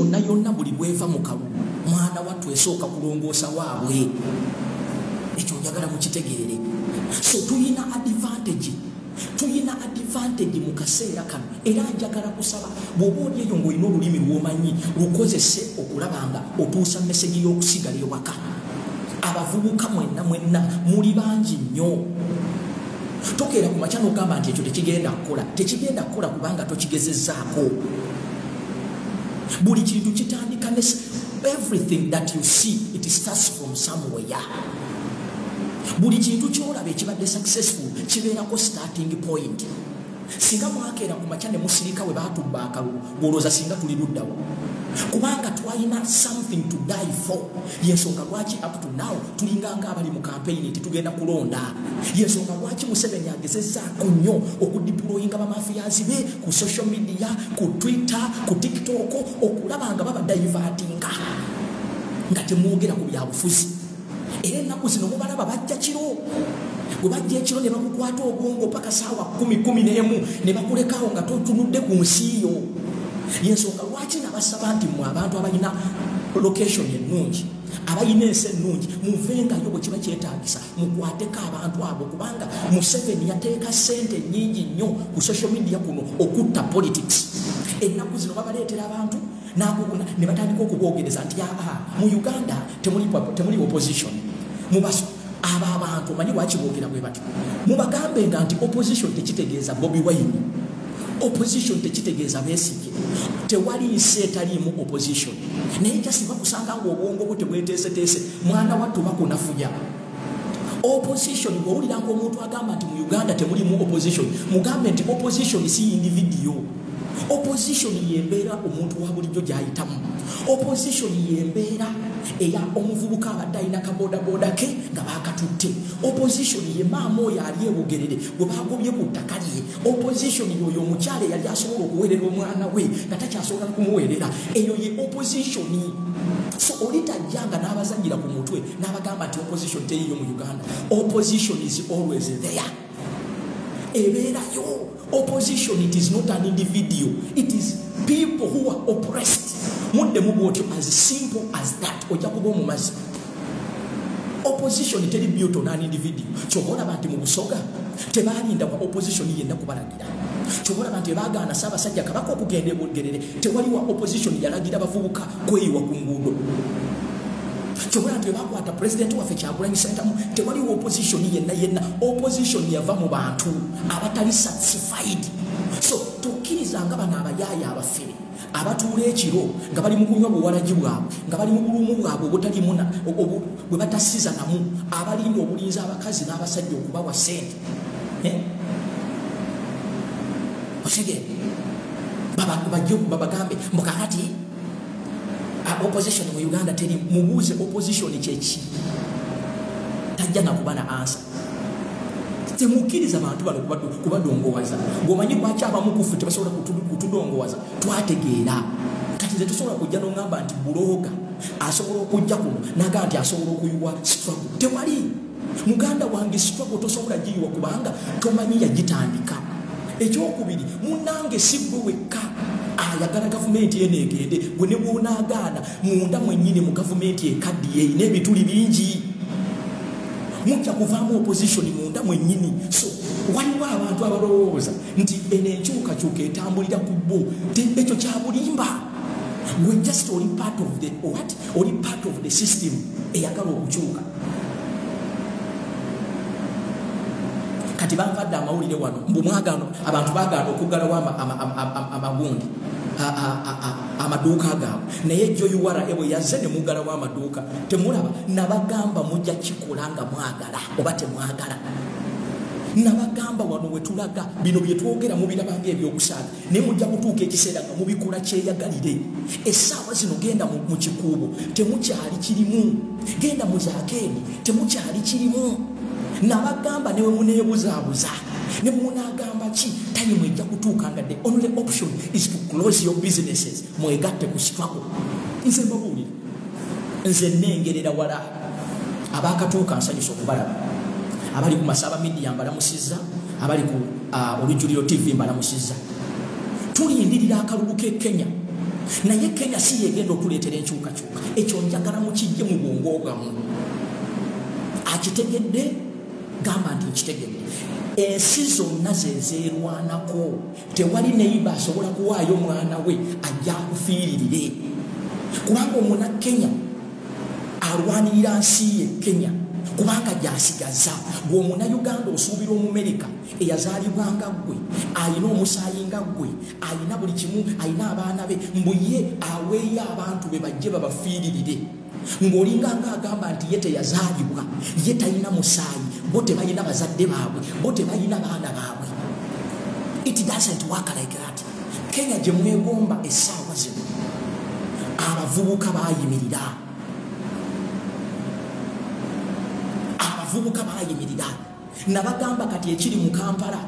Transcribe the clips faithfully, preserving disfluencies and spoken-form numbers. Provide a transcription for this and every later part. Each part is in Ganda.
yonna yonna buli bweva mu kalu mwana wattu esooka kulongoosa waabwe. Ekyo njagala mukitegeere. So tuyina advantage tuyina advantage mu kaseera kano, era njagala kusaba bw'oba oli eyo ng'olina olulimi lw'omanyi lukozese okulaba nga otuusa meseji y'okusigala ewaka. Abavubuka mwenna mwenna muli bangi nnyo. Tokeera ku makya n'ogamba nti ekyo tekigenda kukola. Tekigenda kukola kubanga tokigezezzaako. Buli kintu kitandika ne everything that you see it starts from somewhere. Buli kintu kyolaba ekibadde successful kibeerako starting point. Singa mwakeera ku makya ne musirika we baatubba akalulu gwolooza singa tuli luddawo, kubanga twalina something to die for. Yensonga lwaki up to now tulinganga abali mu campaign tetugenda kulonda. Yensonga lwaki Museveni agezezzaako nnyo okudiployinga bamafiyazi be ku social media, ku Twitter, ku TikTok, okulaba nga baba divertinga nga temwogera ku byabufuzi. Era ennaku zino mubalaba bajja kiro. Bwe bajja ekiro ne bakukwata obwongo paka saawa kumi kumi n'emu ne bakulekawo nga totunudde ku nsi yo. Yensonga lwaki nabasaba nti mmwe abantu abalina location ennungi, abalina ensi ennungi, muvengayo bwe kiba kyetaagisa mukwateko abantu abo, kubanga Museveni yateeka ssente nnyingi nnyo ku social media kuno okutta politics. Ennaku zino babaleetera abantu ne batandika okuboogereza nti aa mu Uganda temuli, temuli opposition. Mubaso abo abantu manyi lwaki boogera bwe batyo. Mubagambe nga nti opposition tekitegeeza Bobi Wine, opposition tekitegeeza Besigye. Tewali nsi etaliimu opposition. Naye jasi bakusanga ng'obwongo bwo tebweteeseteese mwana wattu bakunafuya. Opposition bw'owulira ng'omuntu agamba nti mu Uganda temulimu opposition, mugambe nti opposition si individual. Opposition yembeera omuntu wa bulijjo gy'ayitamu. Opposition yembeera eya omuvubuka abadde alina kabodaboda ke nga baakatutte. Opposition ye maama oyo ali ebugerere bwe baagobye ku ttaka lye. Opposition y'oyo omukyala eyali asobola okuweerera omwana we nga takyasobola kumuweerera. Eyo ye opposition. So oli tajjanga n'abazannyira ku mutwe n'abagamba nti opposition teriyo mu Uganda. Opposition is always there. Ebeerayo. Opposition, it is not an individual. It is people who are oppressed. Mudde mubwotyo as simple as that. Ojja kuba omumazi. Opposition teri built on an individual. Kyobola bantu mu Busoga tebaalinda kwa opposition yenna kubalagira. Kyobola bantu baagaana Ssaabasajja Kabaka okugenda ebugerere tewali wa opposition yalagira abavubuka kweyiwa ku nguudo. Kyobola bantu bakwata president waffe Kyagulanyi Ssentamu tewali wa opposition yenna yenna. Opposition yava mu bantu abatali satisfied. So tukkiriza nga bano abayaaya abafere abatuula ekiro nga bali mu kunywa buwalagi bwabwe nga bali mu bulumu bwabwe obutalimu bwe batasiza namu, abalinda obulinzi abakazi n'abasajja okubawa ssente. Osege bajja babagambe mbukakati opposition mu Uganda teri. Mubuuze opposition kyeki, tajja na kuba na answer. Temukkiriza abantu bano kubadongowaza. Ng'omanyi lwaki abamu kufu tebasobola kutudongowaza twategeera. Kati nze tusobola kujja n'ongamba nti bulooga asobola okujja kuno naga nti asobola okuyiwa struggle. Tewali. Muganda wange struggle tosobola giyiwa kubanga tomanyi yagitandika. Ekyokubiri, munnange si gwe wekka ayagala gavumenti eneegende, gwe ne bw'onaagaana munda mwennyini mu gavumenti ekaddiye erina ebituli bingi. Mujja kuvaamu opposition munda mwennyini. So waliwo abantu abalowooza nti eno enkyukakyuka etambulira ku bo, ekyo kya bulimba. Gwe just oli part of the what? Oli part of the system eyagala okukyuka. Kati banvadde amawulire wano mbu mwagaano abantu baagaana okuggalawo amagundi amaduuka gaabwe, naye Joyuwara ebwe yazze ne muggalawo amaduuka. Temulaba nabagamba mujja kikola nga mwagala oba temwagala. Nabagamba wano we tulaga bino bye twogera mubirabanga ebyokusaaga naye mujja kutuuka ekiseera nga mubikola kyeyagalire. Essaawa zino genda mu kikuubo temukyali kirimu, genda mu zaakeeni temukyali kirimu. Nabagamba newe muneebuzaabuza ne munagamba ki tani mwejja kutuuka nga the only option is to close your businesses mwegatte ku struggle. Nze mbabuulira, nze nnengerera wala abaakatuuka nsanyusa okubalaba, abali ku Masaba Media mbalamusizza, abali ku Olujjuliro T V mbalamusizza. Tulindirira akalulu k'e Kenya naye Kenya si yegenda okuleetera enkyukakyuka. Ekyo njagala mukijje mu bwongo bwammwe. Akitegedde gamba nti nkitegedde. Ensi zonna zezeerwanako. Tewali neiba asobola kuwaayo mwana we ajja akufiiririre. Kubanga omuna Kenya alwanirira nsi ye Kenya kubanga gyasigaza. Gw'omuna Uganda osuubira Omumerika eyazaalibwanga ggwe, ayina omusaayi nga ggwe, ayina buli kimu, ayina abaana be, mbu ye aweeyo abantu be bajje babafiiririre. Ng'olinga ng'agamba nti ye teyazaalibwa, ye talina musaayi, bo tebalina bazadde baabwe, bo tebalina baana baabwe. It doesn't work like that. Kenya gye mwegomba essaawa zino abavubuka baayimirira. Abavubuka baayimirira. Nabagamba kati ekiri mu Kampala.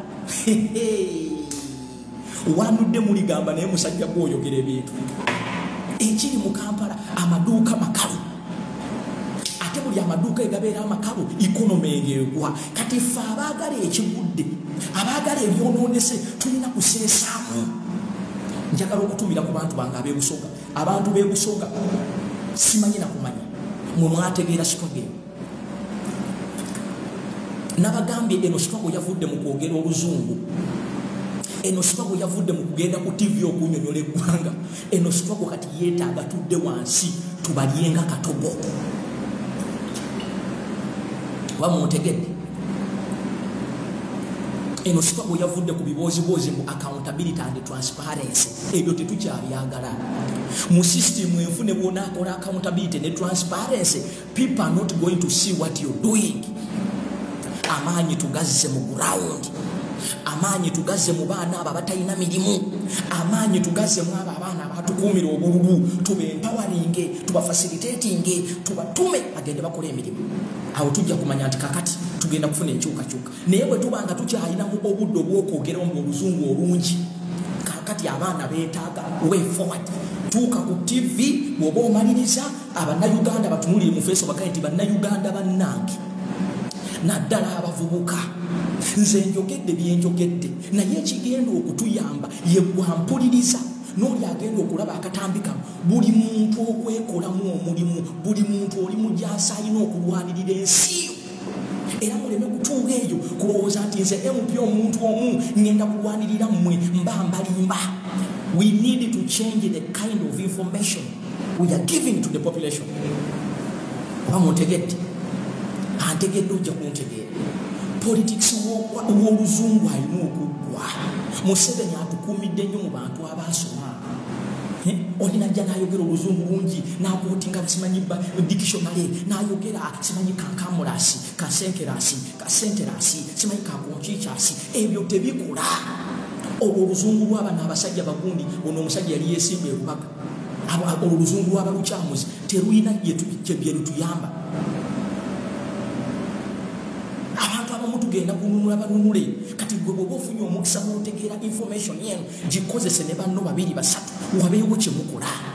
Wanudde muligamba naye musajja gw'oyogera ebintu. Ekiri mu Kampala amaduuka makalu. Ate buli amaduuka egabeera amakalu ikonomi egeegwa. Kati ffe abaagala ekigudde, abaagala ebyonoonese tulina kuseesaamu. Njagala okutumira ku bantu bange ab'ebusoga. Abantu b'ebusoga simanyi na kumanya. Mwe mwategeera struggle. Nabagambye eno struggle yavudde mu kwogera Oluzungu. Eno struggle yavudde mu kugenda ku T V okunyonyola eggwanga. Eno struggle kati yeetaaga tudde wansi tubalyenga katogo. Wamutegedde. Eno struggle yavudde ku biboozibozi mu accountability and transparency. Ebyo tetukyabyagala. Mu system enfune bwona akola accountability ne transparency, people are not going to see what you're doing. Amaanyi tugazze mu ground. Amaanyi tugazze mu baana abo abatalina mirimu. Amaanyi tugazze mu abo abaana abatukuumira obululu. Tube empowering, tuba facilitating, tubatume bagende bakola emirimu. Awo tujja kumanya nti kakati tugenda kufuna enkyukakyuka. Naye bwe tubanga tukyalinamu obudde obw'okwogera mu Oluzungu olungi, kakati abaana beetaaga way forward. Tuuka ku T V bw'oba omaliriza Abannayuganda batunulire mu feeso bagaye nti Bannayuganda bannange. Naddala abavubuka. Nze njogedde byenjogedde, naye ekigenda okutuyamba ye gwampuliriza n'oli agenda okulaba akatambika. Buli muntu okwekolamu omulimu, buli muntu oli mugyasa alina okulwanirira ensi yo. Era muleme kutuuka eyo kulowooza nti nze M P omuntu omu ngenda kulwanirira mmwe mba mbalimba. We need to change the kind of information we are giving to the population. Wamutegedde. Antegedde ojja kuntegeera. Politics w'Oluzungu alina okuggwa. Museveni atukuumidde nnyo mu bantu abaasoma. Olina ajja n'ayogera Oluzungu lungi n'akootinga simanyi dictionary n'ayogera simanyi kankamulasi, kasenkerasi, kasenterasi, simanyi kakonkikyasi. Ebyo tebikola. Olwo Oluzungu lw'abana abasajja bagundi, ono omusajja yali yeesimba e Rubaga. Oluzungu lw'abalukyamuzi terulina bye lutuyamba. Tugenda kununula banunule kati gwe bw'oba ofunye omukisa n'otegeera information yenu gikozese ne banno babiri basatu wabeewo kye mukola.